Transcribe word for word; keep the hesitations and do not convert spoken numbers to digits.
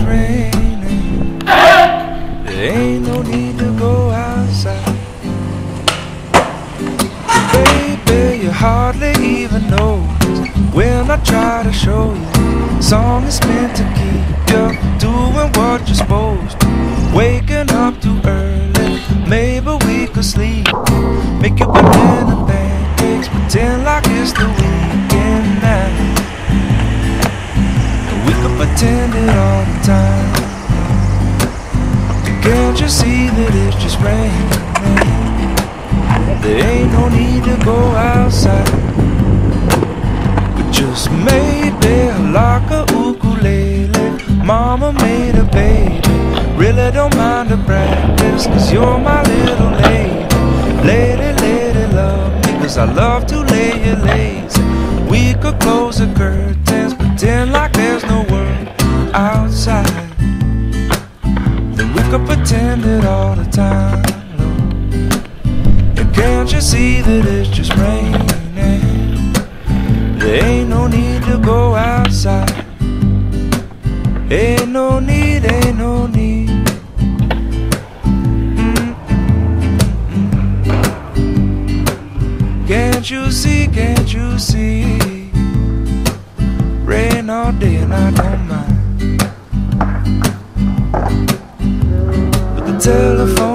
raining. There ain't no need to go outside. Baby, you hardly even notice when I try to show you. Song is meant to keep you doing what you're supposed to. Waking up too early, maybe we could sleep. Make you banana pancakes, pretend like it's the weekend now. We could pretend it all the time. Can't you see that it's just raining? There ain't no need to go outside. But just maybe like a ukulele, mama made a baby. Really don't mind the practice, cause you're my little lady. Lady, lady, love me, cause I love to lay you lazy. We could close the curtains, pretend like there's no world outside. Then we could pretend it all the time, Lord. And can't you see that it's just raining? There ain't no need to go outside. Ain't no need, ain't no need. Mm-mm-mm-mm. Can't you see, can't you see? Rain all day and I don't mind. But the telephone